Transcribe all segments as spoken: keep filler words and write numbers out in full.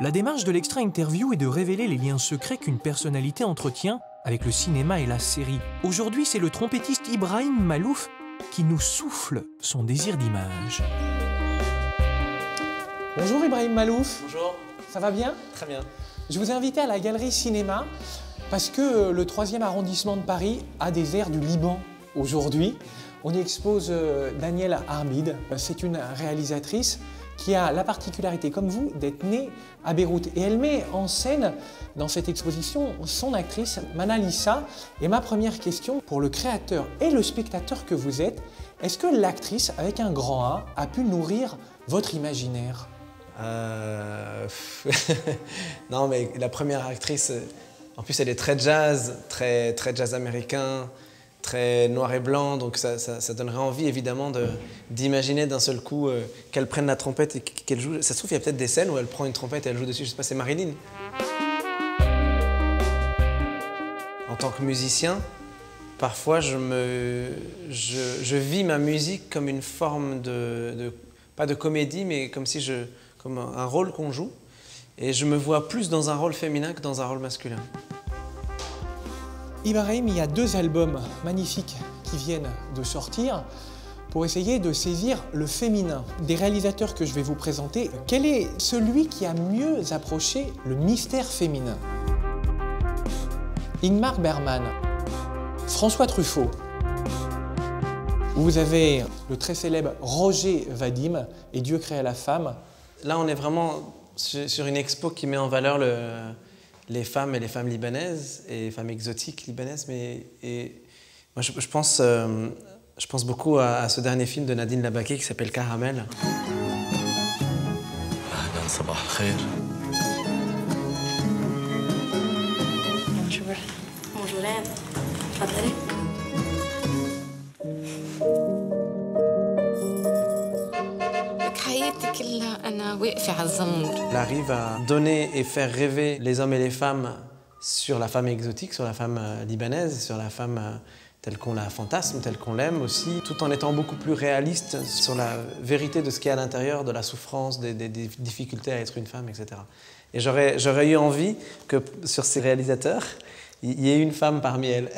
La démarche de l'extra interview est de révéler les liens secrets qu'une personnalité entretient avec le cinéma et la série. Aujourd'hui, c'est le trompettiste Ibrahim Malouf qui nous souffle son désir d'image. Bonjour Ibrahim Malouf. Bonjour. Ça va bien? Très bien. Je vous ai invité à la Galerie Cinéma parce que le troisième arrondissement de Paris a des airs du Liban aujourd'hui. On y expose Danielle Armid. C'est une réalisatrice qui a la particularité, comme vous, d'être née à Beyrouth. Et elle met en scène, dans cette exposition, son actrice, Manalissa. Et ma première question, pour le créateur et le spectateur que vous êtes, est-ce que l'actrice, avec un grand A, a pu nourrir votre imaginaire? euh... Non, mais la première actrice, en plus, elle est très jazz, très, très jazz américain, très noir et blanc, donc ça, ça, ça donnerait envie évidemment d'imaginer d'un seul coup euh, qu'elle prenne la trompette et qu'elle joue. Ça se trouve, il y a peut-être des scènes où elle prend une trompette et elle joue dessus, je sais pas, c'est Marilyn. En tant que musicien, parfois je, me, je, je vis ma musique comme une forme de, de, pas de comédie, mais comme si je, comme un, un rôle qu'on joue, et je me vois plus dans un rôle féminin que dans un rôle masculin. Ibrahim, il y a deux albums magnifiques qui viennent de sortir pour essayer de saisir le féminin. Des réalisateurs que je vais vous présenter, quel est celui qui a mieux approché le mystère féminin? Ingmar Bergman, François Truffaut. Vous avez le très célèbre Roger Vadim et Dieu créa la femme. Là, on est vraiment sur une expo qui met en valeur le... les femmes et les femmes libanaises, et les femmes exotiques libanaises. Mais, et, moi, je, je, pense, euh, je pense beaucoup à, à ce dernier film de Nadine Labaki qui s'appelle Caramel. Bonjour. Bonjour, Anne. تفضلي. Elle arrive à donner et faire rêver les hommes et les femmes sur la femme exotique, sur la femme libanaise, sur la femme telle qu'on la fantasme, telle qu'on l'aime aussi, tout en étant beaucoup plus réaliste sur la vérité de ce qu'il y a à l'intérieur, de la souffrance, des, des, des difficultés à être une femme, et cetera. Et j'aurais j'aurais eu envie que sur ces réalisateurs, il y ait une femme parmi elles.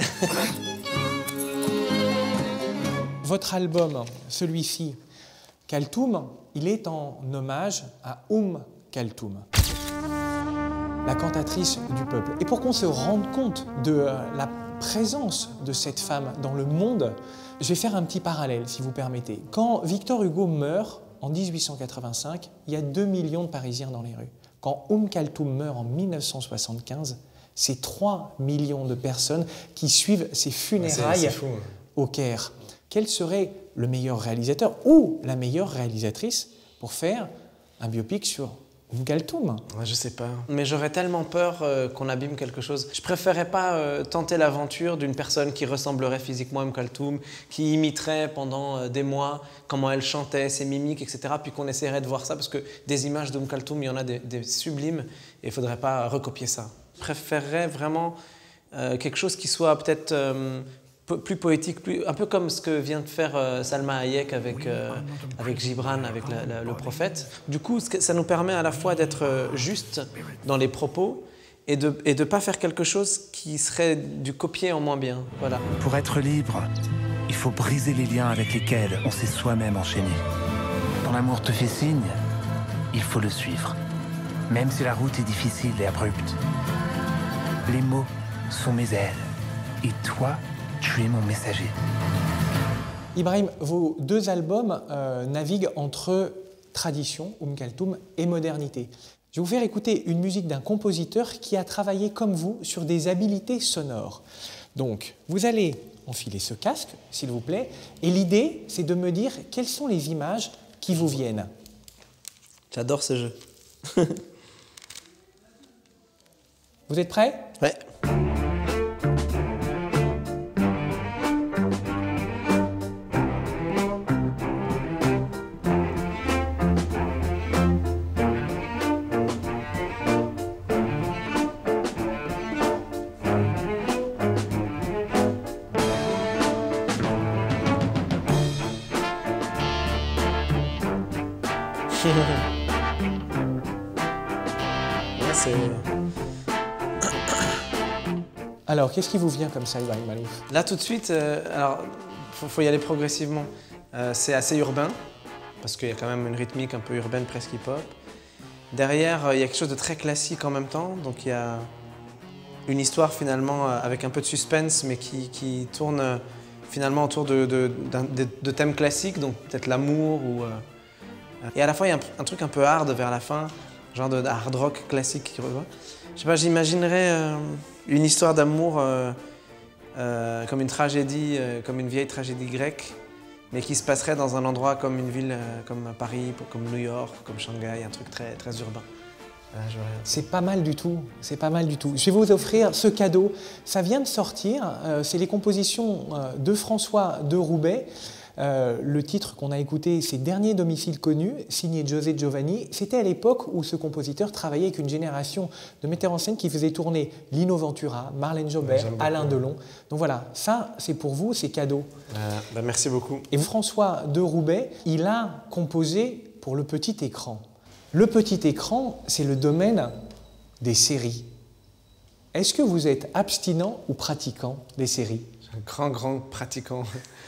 Votre album, celui-ci, Kaltoum, il est en hommage à Oum Kaltoum, la cantatrice du peuple. Et pour qu'on se rende compte de la présence de cette femme dans le monde, je vais faire un petit parallèle, si vous permettez. Quand Victor Hugo meurt en mille huit cent quatre-vingt-cinq, il y a deux millions de Parisiens dans les rues. Quand Oum Kaltoum meurt en mille neuf cent soixante-quinze, c'est trois millions de personnes qui suivent ses funérailles c'est, c'est fou, hein. Au Caire. Quel serait le meilleur réalisateur ou la meilleure réalisatrice pour faire un biopic sur Oum Kaltoum? Ouais, je sais pas. Mais j'aurais tellement peur euh, qu'on abîme quelque chose. Je préférerais pas euh, tenter l'aventure d'une personne qui ressemblerait physiquement à Oum Kaltoum, qui imiterait pendant euh, des mois comment elle chantait, ses mimiques, et cetera. Puis qu'on essaierait de voir ça, parce que des images d'Oum Kaltoum, il y en a des, des sublimes, et il faudrait pas recopier ça. Je préférerais vraiment euh, quelque chose qui soit peut-être euh, plus poétique, plus, un peu comme ce que vient de faire euh, Salma Hayek avec, euh, avec Gibran, avec la, la, le prophète. Du coup, ça nous permet à la fois d'être euh, juste dans les propos et de ne et de pas faire quelque chose qui serait du copier en moins bien. Voilà. Pour être libre, il faut briser les liens avec lesquels on s'est soi-même enchaîné. Quand l'amour te fait signe, il faut le suivre, même si la route est difficile et abrupte. Les mots sont mes ailes, et toi, tu es mon messager. Ibrahim, vos deux albums euh, naviguent entre tradition, Oum Kaltoum, et modernité. Je vais vous faire écouter une musique d'un compositeur qui a travaillé comme vous sur des habiletés sonores. Donc, vous allez enfiler ce casque, s'il vous plaît, et l'idée, c'est de me dire quelles sont les images qui vous viennent. J'adore ce jeu. Vous êtes prêts? Ouais. c'est... Alors, qu'est-ce qui vous vient comme ça, Ibrahim Maalouf? Là, tout de suite, euh, alors, faut, faut y aller progressivement. Euh, c'est assez urbain, parce qu'il y a quand même une rythmique un peu urbaine, presque hip-hop. Derrière, euh, il y a quelque chose de très classique en même temps, donc il y a une histoire finalement euh, avec un peu de suspense, mais qui, qui tourne euh, finalement autour de, de, de, de thèmes classiques, donc peut-être l'amour ou... Euh, et à la fois, il y a un, un truc un peu hard vers la fin, genre de, de hard rock classique qui revoit. Je sais pas, j'imaginerais euh, une histoire d'amour euh, euh, comme une tragédie, euh, comme une vieille tragédie grecque, mais qui se passerait dans un endroit comme une ville euh, comme Paris, comme New York, comme Shanghai, un truc très, très urbain. Euh, c'est pas mal du tout, c'est pas mal du tout. Je vais vous offrir ce cadeau. Ça vient de sortir, euh, c'est les compositions euh, de François de Roubaix. Euh, le titre qu'on a écouté, c'est « Dernier domicile connu », signé José Giovanni. C'était à l'époque où ce compositeur travaillait avec une génération de metteurs en scène qui faisaient tourner Lino Ventura, Marlène Jobert, Alain Delon. Donc voilà, ça, c'est pour vous, c'est cadeau. Euh, bah merci beaucoup. Et François de Roubaix, il a composé pour le petit écran. Le petit écran, c'est le domaine des séries. Est-ce que vous êtes abstinent ou pratiquant des séries? Un grand, grand pratiquant.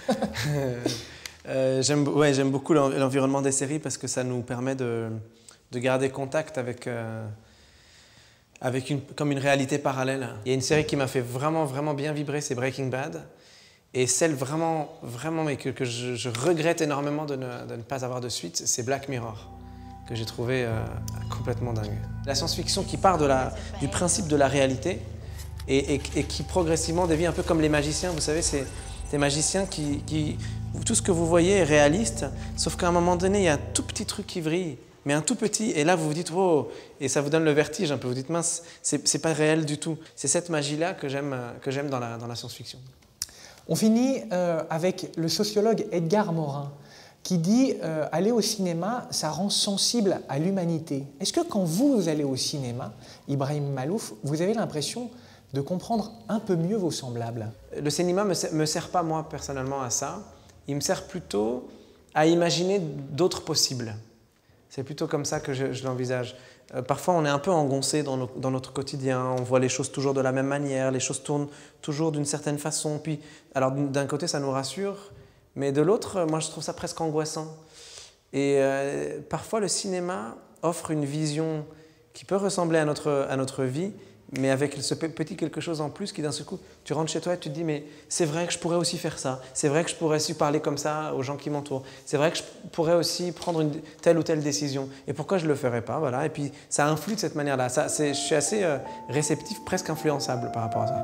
euh, j'aime ouais, j'aime beaucoup l'environnement des séries parce que ça nous permet de, de garder contact avec, euh, avec une, comme une réalité parallèle. Il y a une série qui m'a fait vraiment, vraiment bien vibrer, c'est Breaking Bad. Et celle vraiment, vraiment, mais que, que je, je regrette énormément de ne, de ne pas avoir de suite, c'est Black Mirror, que j'ai trouvé euh, complètement dingue. La science-fiction qui part de la, du principe de la réalité et, et, et qui progressivement devient un peu comme les magiciens. Vous savez, c'est des magiciens qui, qui... Tout ce que vous voyez est réaliste, sauf qu'à un moment donné, il y a un tout petit truc qui vrille, mais un tout petit, et là vous vous dites « wow !» et ça vous donne le vertige un peu. Vous dites « mince, c'est pas réel du tout ». C'est cette magie-là que j'aime que j'aime dans la, dans la science-fiction. On finit euh, avec le sociologue Edgar Morin, qui dit euh, « Aller au cinéma, ça rend sensible à l'humanité ». Est-ce que quand vous allez au cinéma, Ibrahim Maalouf, vous avez l'impression de comprendre un peu mieux vos semblables? Le cinéma ne me sert pas, moi, personnellement, à ça. Il me sert plutôt à imaginer d'autres possibles. C'est plutôt comme ça que je, je l'envisage. Euh, parfois, on est un peu engoncé dans, nos, dans notre quotidien. On voit les choses toujours de la même manière. Les choses tournent toujours d'une certaine façon. Puis, alors, d'un côté, ça nous rassure. Mais de l'autre, moi, je trouve ça presque angoissant. Et euh, parfois, le cinéma offre une vision qui peut ressembler à notre, à notre vie, mais avec ce petit quelque chose en plus qui d'un seul coup, tu rentres chez toi et tu te dis mais c'est vrai que je pourrais aussi faire ça, c'est vrai que je pourrais aussi parler comme ça aux gens qui m'entourent, c'est vrai que je pourrais aussi prendre une telle ou telle décision et pourquoi je ne le ferais pas, voilà. Et puis ça influe de cette manière-là, je suis assez euh, réceptif, presque influençable par rapport à ça.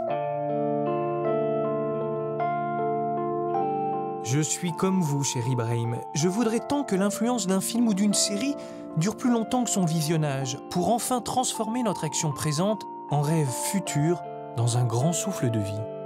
Je suis comme vous, cher Ibrahim. Je voudrais tant que l'influence d'un film ou d'une série dure plus longtemps que son visionnage, pour enfin transformer notre action présente en rêve futur dans un grand souffle de vie.